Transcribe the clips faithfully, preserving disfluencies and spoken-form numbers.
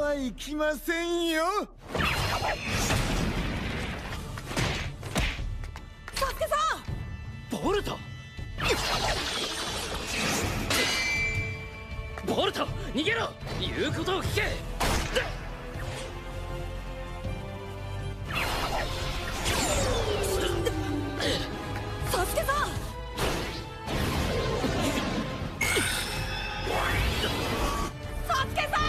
はいきませんよ。 サスケさん。ボルトボルト逃げろ。言うことを聞け。 サスケさんサスケさん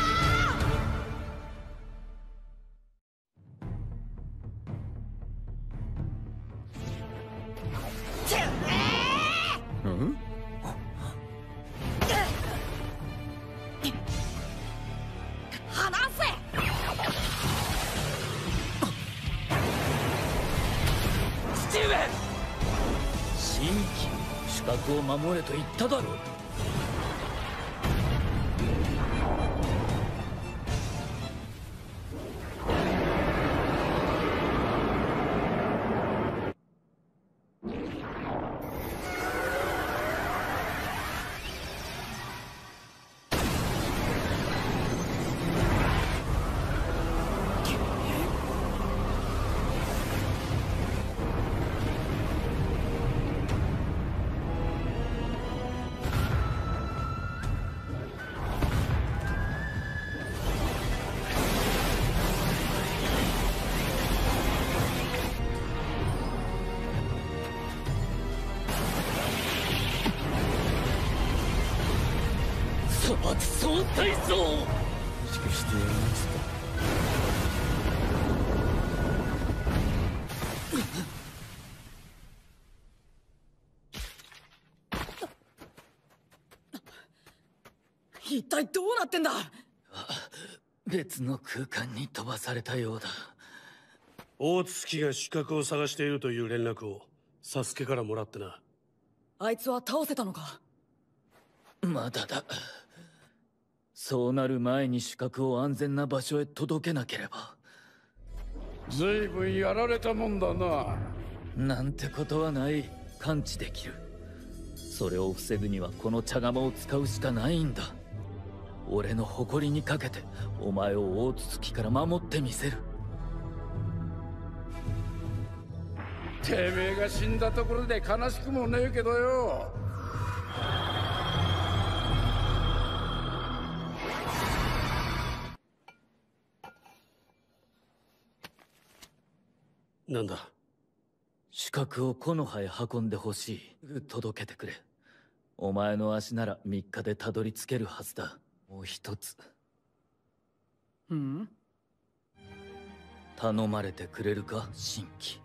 うん？ 離せ。 父上、新規主格を守れと言っただろう。砂漠総体操。 しくしてやりますか。 一体どうなってんだ。 別の空間に飛ばされたようだ。 大月が刺客を探しているという連絡をサスケからもらってな。 あいつは倒せたのか。 まだだ。そうなる前に刺客を安全な場所へ届けなければ。 ずいぶんやられたもんだな。 なんてことはない。感知できる。それを防ぐにはこの茶釜を使うしかないんだ。俺の誇りにかけてお前を大筒から守ってみせる。 てめえが死んだところで悲しくもねえけどよ。 なんだ。 刺客を木の葉へ運んでほしい。すぐ届けてくれ。お前の足ならみっかでたどり着けるはずだ。もう一つ。 うん？ 頼まれてくれるか、新規。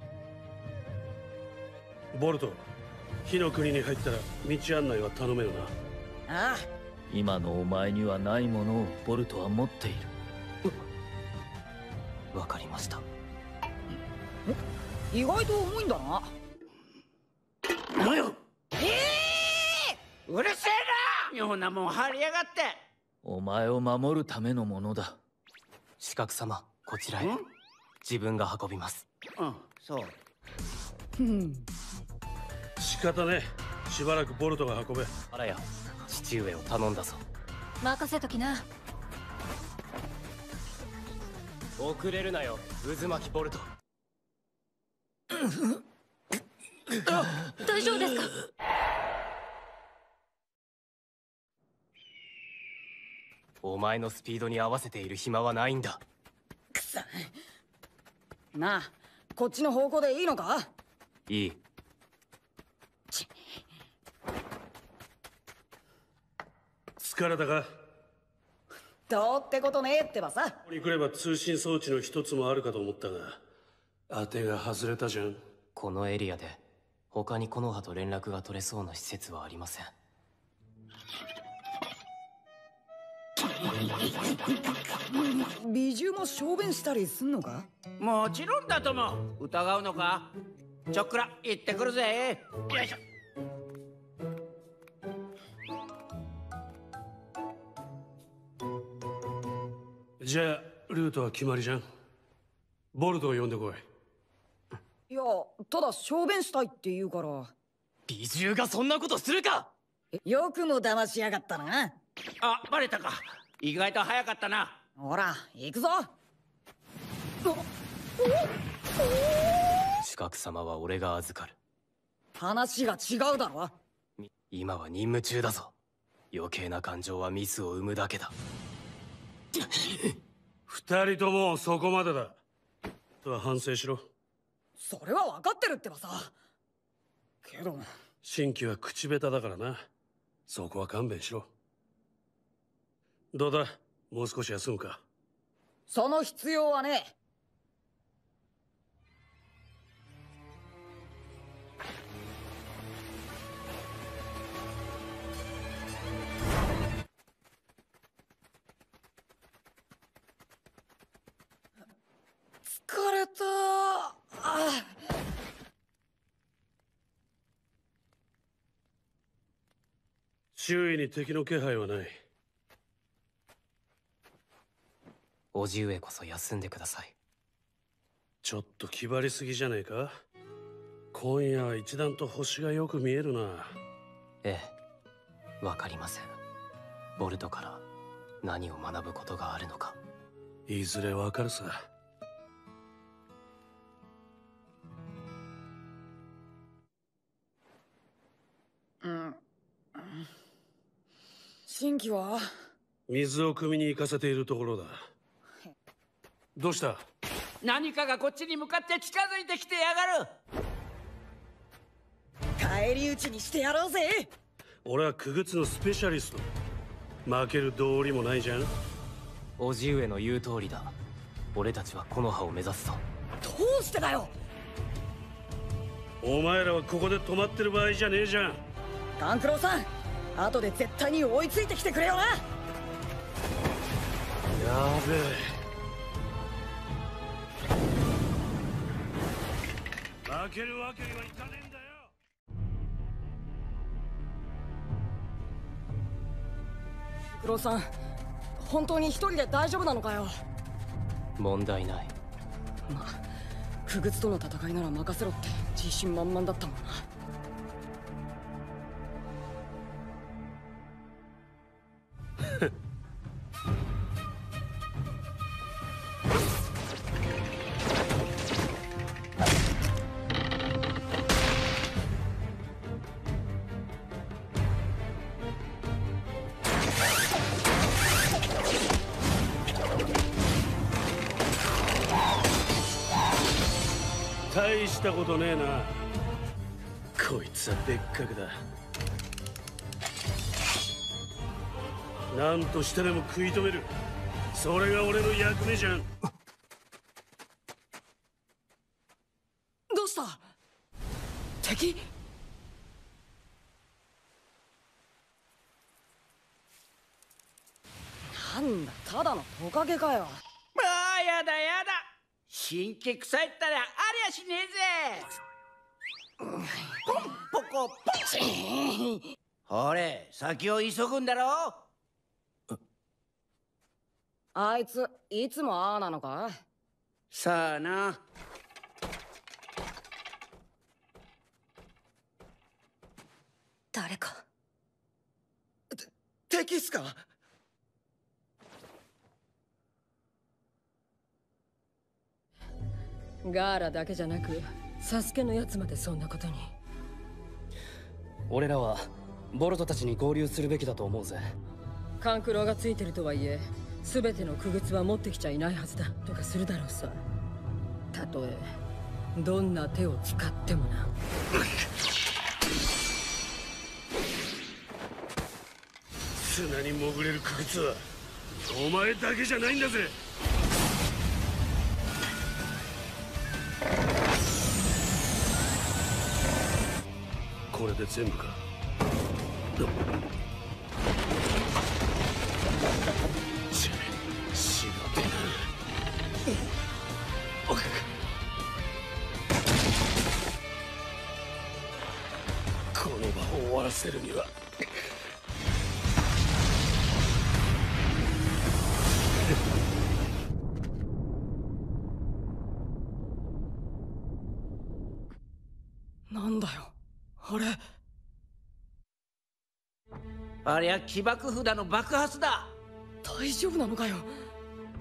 ボルト、火の国に入ったら道案内は頼めるな。 ああ。 今のお前にはないものをボルトは持っている。わかりました。 意外と重いんだな。 なんや。 ええー、うるせえな。妙なもん張りやがって。 お前を守るためのものだ。 刺客様、こちらへ。自分が運びます。 うん、そう。 仕方ねえ。しばらくボルトが運べ。 あらや、父上を頼んだぞ。 任せときな。 遅れるなよ、渦巻きボルト。 大丈夫ですか。 お前のスピードに合わせている暇はないんだ。 くそ。なあ、こっちの方向でいいのか。 いい。 疲れたか。 どうってことねえってばさ。 ここに来れば通信装置の一つもあるかと思ったが、当てが外れたじゃん。 このエリアで他に木の葉と連絡が取れそうな施設はありません。 美獣も小便したりすんのか。 もちろんだとも。疑うのか。ちょっくら行ってくるぜ。よいしょ。 じゃあルートは決まりじゃん。ボルトを呼んでこい。 いや、ただ小便したいって言うから。 美獣がそんなことするか。 よくも騙しやがったな。 あ、バレたか。意外と早かったな。 ほら行くぞ。 四角様は俺が預かる。 話が違うだろ。 み今は任務中だぞ。余計な感情はミスを生むだけだ。 二人ともそこまでだ。とは反省しろ。 それは分かってるってばさ。けど新規は口下手だからな。そこは勘弁しろ。どうだ、もう少し休むか。 その必要はねえ。疲れた。あ周囲に敵の気配はない。 叔父上こそ休んでください。 ちょっと気張りすぎじゃねえか。今夜は一段と星がよく見えるな。 ええ、わかりません。ボルトから何を学ぶことがあるのか。 いずれわかるさ。 うん新規は水を汲みに行かせているところだ。どうした？ 何かがこっちに向かって近づいてきてやがる。 返り討ちにしてやろうぜ。 俺は傀儡のスペシャリスト。負ける道理もないじゃん。 叔父上の言う通りだ。俺たちは木の葉を目指すぞ。 どうしてだよ。 お前らはここで止まってる場合じゃねえじゃん。 勘九郎さん、後で絶対に追いついてきてくれよな。 やべえ。負けるわけにはいかねえんだよ。 九郎さん、本当に一人で大丈夫なのかよ。 問題ない。 まあ傀儡との戦いなら任せろって自信満々だったもんな。 大したことねえな。こいつは別格だ。何としてでも食い止める。それが俺の役目じゃん。 どうした？敵？なんだ、ただのトカゲかよ。 ああ、やだやだ。神経臭いったらありゃしねえぜ。ポンポコポチ。ほれ、先を急ぐんだろ。 あいついつもああなのか？ さあな。 誰か敵っすか？ ガーラだけじゃなくサスケのやつまでそんなことに。 俺らはボルトたちに合流するべきだと思うぜ。 勘九郎がついてるとはいえ全ての傀儡は持ってきちゃいないはずだとかするだろうさ。たとえどんな手を使ってもな。 砂に潜れる傀儡はお前だけじゃないんだぜ。これで全部か。ししまってな。この場を終わらせるにはなんだよあれ。 ありゃ起爆札の爆発だ。 大丈夫なのかよ。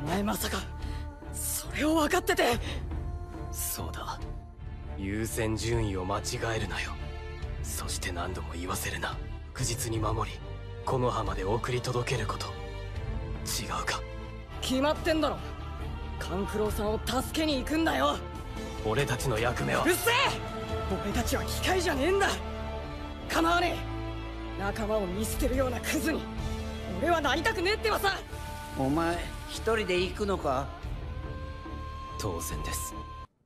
お前まさかそれを分かってて。 そうだ、優先順位を間違えるなよ。そして何度も言わせるな。確実に守り木の葉まで送り届けること。違うか？ 決まってんだろ。勘九郎さんを助けに行くんだよ。 俺たちの役目は。 うっせえ！俺たちは機械じゃねえんだ。構わねえ。仲間を見捨てるようなクズに俺はなりたくねえってばさ。 お前一人で行くのか？ 当然です。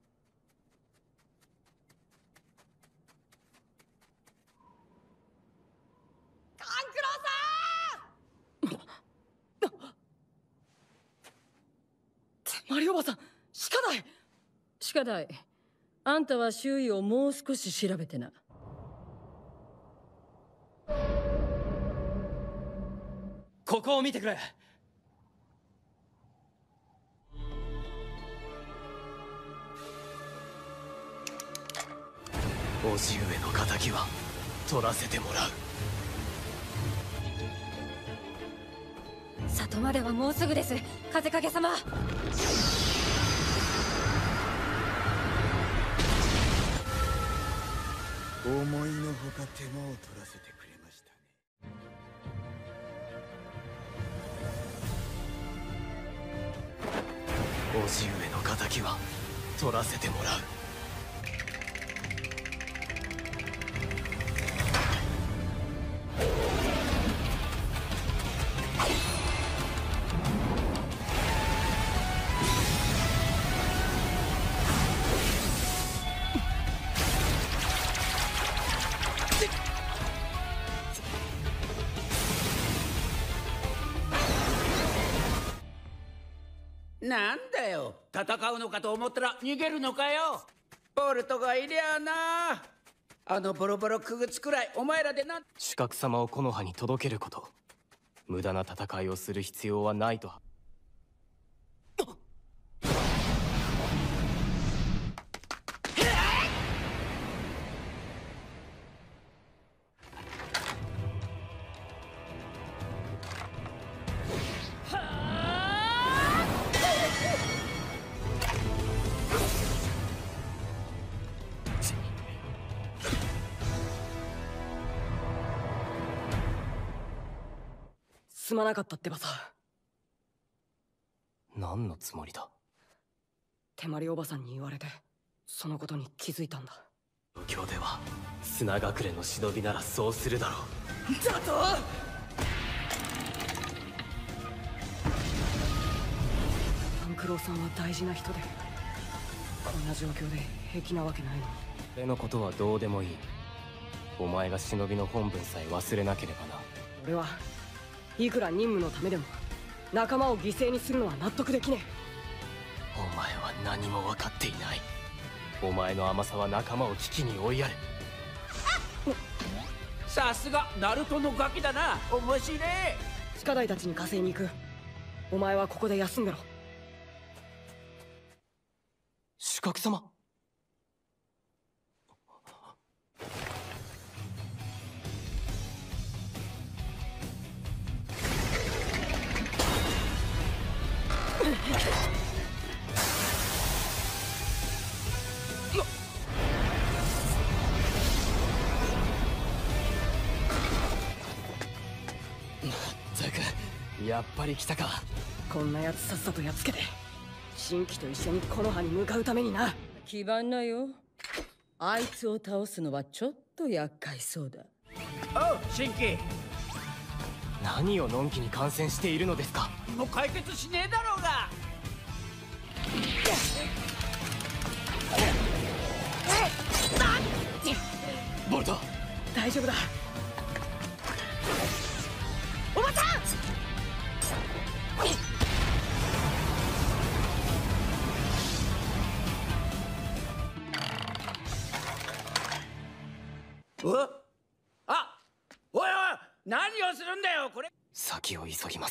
勘九郎さん！手まりおばさん、鹿だい。 鹿だい、あんたは周囲をもう少し調べてな。 ここを見てくれ。 叔父上の仇は取らせてもらう。 里まではもうすぐです、風影様。 思いのほか手間を取らせてくれましたね。 叔父上の仇は取らせてもらう。 なんだよ、戦うのかと思ったら逃げるのかよ。ボルトがいりゃあな。あのボロボロくぐつくらいお前らでなん。 主角様を木の葉に届けること。無駄な戦いをする必要はないと。 すまなかったってばさ。 何のつもりだ？ 手まりおばさんに言われてそのことに気づいたんだ。 状況では砂隠れの忍びならそうするだろう。 だと！勘九郎さんは大事な人でこんな状況で平気なわけないのに。 俺のことはどうでもいい。お前が忍びの本分さえ忘れなければな。 俺はいくら任務のためでも仲間を犠牲にするのは納得できねえ。お前は何も分かっていない。お前の甘さは仲間を危機に追いやる。 さすがナルトのガキだな。面白い。 鹿大たちに火星に行く。お前はここで休んでろ。 主角様。やっぱり来たか。 こんなやつさっさとやっつけて新規と一緒に木の葉に向かうためにな。 気張んなよ。あいつを倒すのはちょっと厄介そうだ。 おう新規。 何をのんきに観戦しているのですか。 もう解決しねえだろうが。 ボルト大丈夫だ。おばちゃん。 おあおいおい、何をするんだよこれ。 先を急ぎます。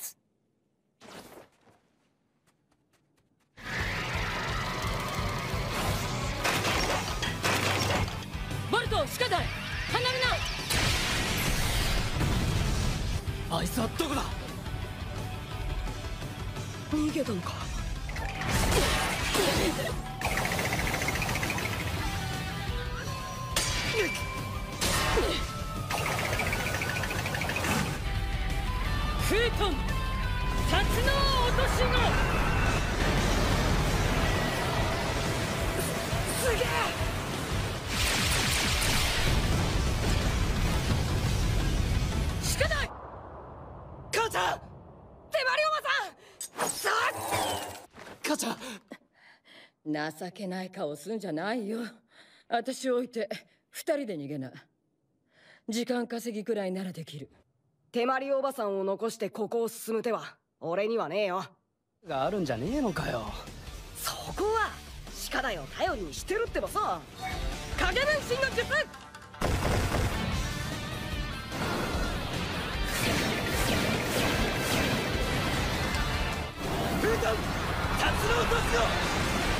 ボルト、鹿だい、離れな。 あいつはどこだ。 逃げたのか。 フートンタツノ落としのすげえ。しかない。母ちゃん、手張りおばさん。さあ母ちゃん。 情けない顔すんじゃないよ。私を置いて二人で逃げな。時間稼ぎくらいならできる。 手まりおばさんを残してここを進む手は俺にはねえよ。 があるんじゃねえのかよ。 そこは鹿だよ頼りにしてるってばさ。影分身の術。 フートンタツノ落とすよ。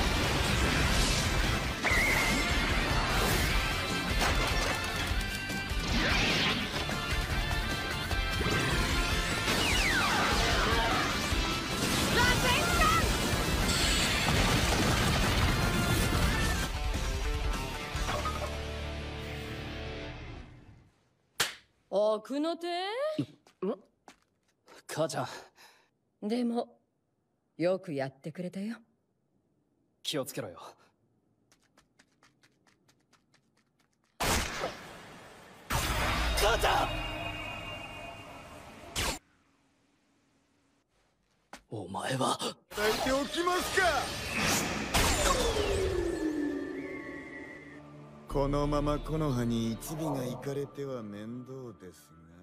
奥の手？ 母ちゃん。 でもよくやってくれたよ。 気をつけろよ。母ちゃん。お前は抱いておきますか。このまま木の葉に一尾が行かれては面倒ですが。